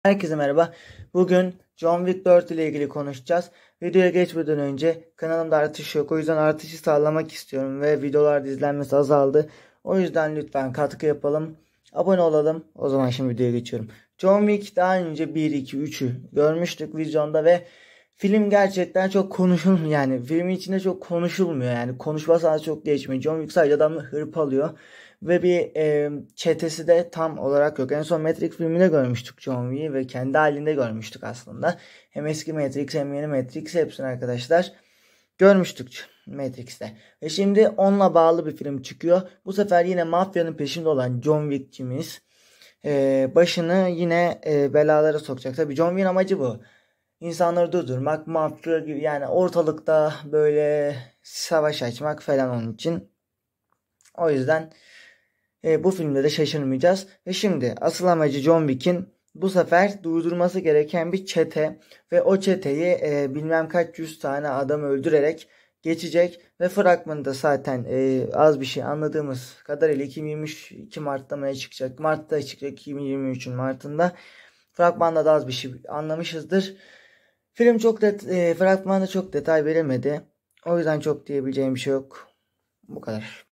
Herkese merhaba. Bugün John Wick 4 ile ilgili konuşacağız. Videoya geçmeden önce kanalımda artış yok. O yüzden artışı sağlamak istiyorum ve videolarda izlenmesi azaldı. O yüzden lütfen katkı yapalım. Abone olalım. O zaman şimdi videoya geçiyorum. John Wick daha önce 1, 2, 3'ü görmüştük vizyonda ve film gerçekten çok konuşulmuyor. Yani filmin içinde çok konuşulmuyor. Yani konuşma sahnesi çok geçmiyor. John Wick sadece adamı hırpalıyor. Ve bir çetesi de tam olarak yok. En son Matrix filminde görmüştük John Wick'i ve kendi halinde görmüştük aslında. Hem eski Matrix hem yeni Matrix hepsini arkadaşlar görmüştük Matrix'te. Ve şimdi onunla bağlı bir film çıkıyor. Bu sefer yine mafyanın peşinde olan John Wick'cimiz başını yine belalara sokacak. Tabii John Wick'in amacı bu. İnsanları durdurmak, mafya gibi yani ortalıkta böyle savaş açmak falan onun için. O yüzden bu filmde de şaşırmayacağız. Ve şimdi asıl amacı John Wick'in bu sefer durdurması gereken bir çete ve o çeteyi bilmem kaç yüz tane adam öldürerek geçecek ve fragmanında zaten az bir şey anladığımız kadarıyla 2022 Mart'ta mı çıkacak? Mart'ta çıkacak, 2023'ün Mart'ında. Fragmanda da az bir şey anlamışızdır. Film fragmanda çok detay verilmedi. O yüzden çok diyebileceğim bir şey yok. Bu kadar.